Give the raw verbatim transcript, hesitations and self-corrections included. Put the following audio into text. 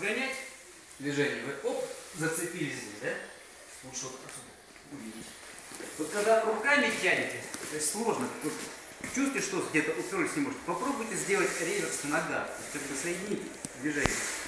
разгонять движение, вы оп, зацепились здесь, да? Лучше вот увидеть. Вот когда руками тянете, то есть сложно. Вот чувствуете, что где-то уперлись не можете. Попробуйте сделать реверс нога, то есть как бы соединить движение.